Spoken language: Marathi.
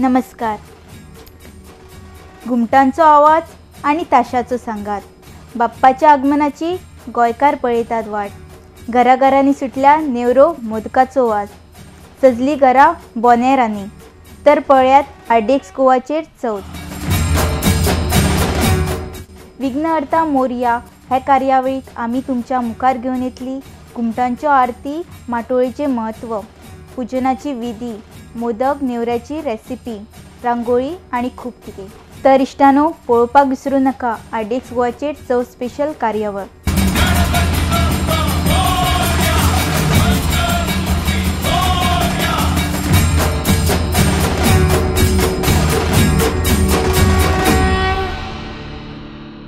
नमस्कार. घुमटांचो आवाज आणि ताशाचो सांगात. बाप्पाच्या आगमनाची गोंयकार पळयतात वाट. घराघरांनी सुटल्या नेवरो मोदकाचो वास. सजली घरां बोनेरांनी. तर पळयात आर्डेक्स गोवाचेर चवथ. विघ्नहर्ता मोरया ह्या कार्यावळीक आमी तुमच्या मुखार घेवन येतली घुमटांच्यो आरती, माटोळेचें महत्व, पुजनाची विधी, मोदक नेवऱ्याची रेसिपी, रांगोळी आणि खूब कितें. तर इश्टानो, पळोवपाक विसरूं नाका आर्डेक्स गोवाचेर चवथ स्पेशल कार्यावळ.